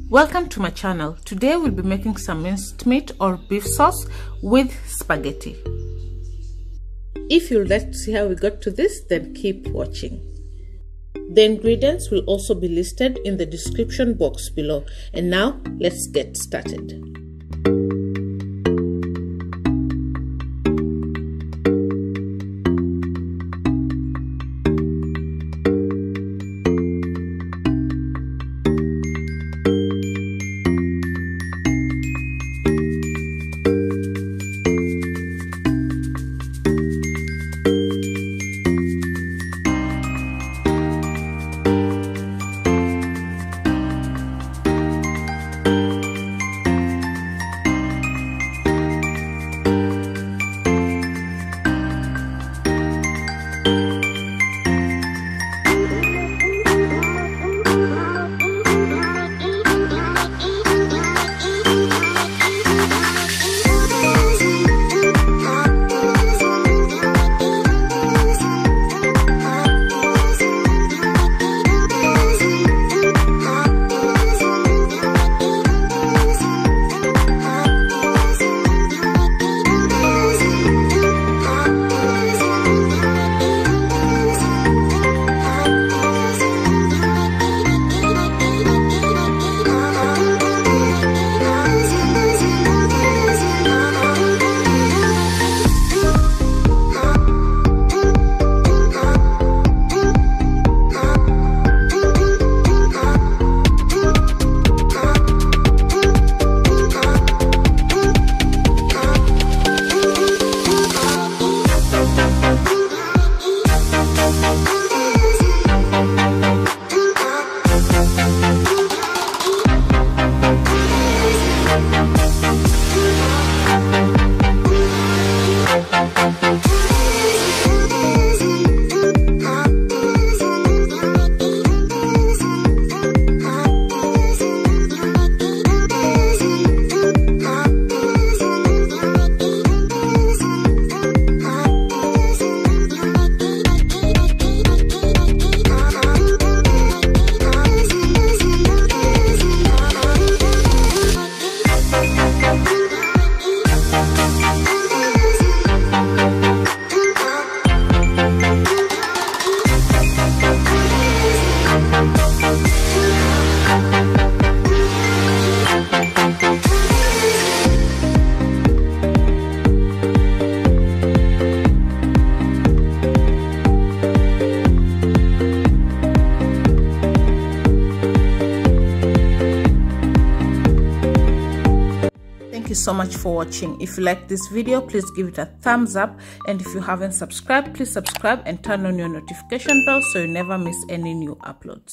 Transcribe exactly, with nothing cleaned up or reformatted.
Welcome to my channel. Today we'll be making some minced meat or beef sauce with spaghetti. If you'd like to see how we got to this, then keep watching. The ingredients will also be listed in the description box below. And now let's get started. Thank you so much for watching. If you like this video, please give it a thumbs up, and if you haven't subscribed, please subscribe and turn on your notification bell so you never miss any new uploads.